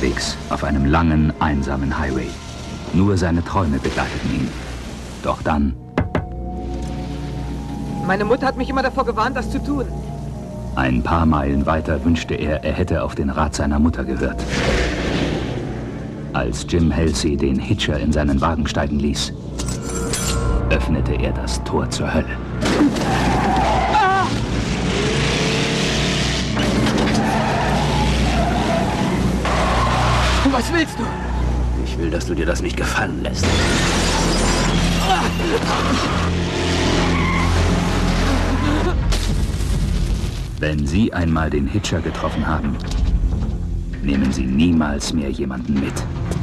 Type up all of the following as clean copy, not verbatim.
unterwegs, auf einem langen, einsamen Highway. Nur seine Träume begleiteten ihn. Doch dann... Meine Mutter hat mich immer davor gewarnt, das zu tun. Ein paar Meilen weiter wünschte er hätte auf den Rat seiner Mutter gehört. Als Jim Halsey den Hitcher in seinen Wagen steigen ließ, öffnete er das Tor zur Hölle. Was willst du? Ich will, dass du dir das nicht gefallen lässt. Wenn Sie einmal den Hitcher getroffen haben, nehmen Sie niemals mehr jemanden mit.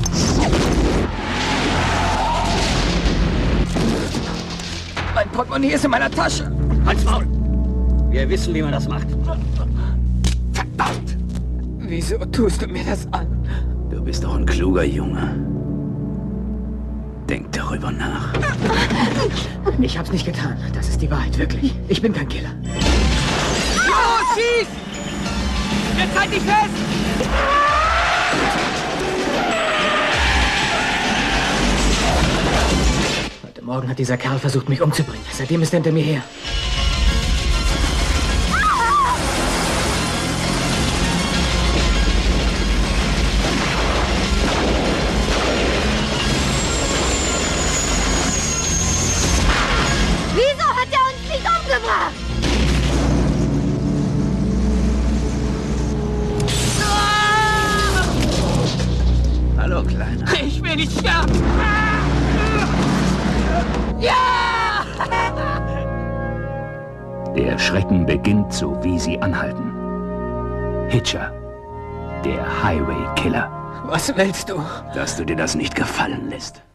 Mein Portemonnaie ist in meiner Tasche. Halt's Maul! Wir wissen, wie man das macht. Verdammt! Wieso tust du mir das an? Du bist doch ein kluger Junge. Denk darüber nach. Ich hab's nicht getan. Das ist die Wahrheit, wirklich. Ich bin kein Killer. Oh, schieß! Jetzt halt dich fest! Heute Morgen hat dieser Kerl versucht, mich umzubringen. Seitdem ist er hinter mir her. Wieso hat er uns nicht umgebracht? Hallo, Kleiner. Ich will nicht sterben! Ja! Der Schrecken beginnt, so wie Sie anhalten. Hitcher, der Highway Killer. Was willst du? Dass du dir das nicht gefallen lässt.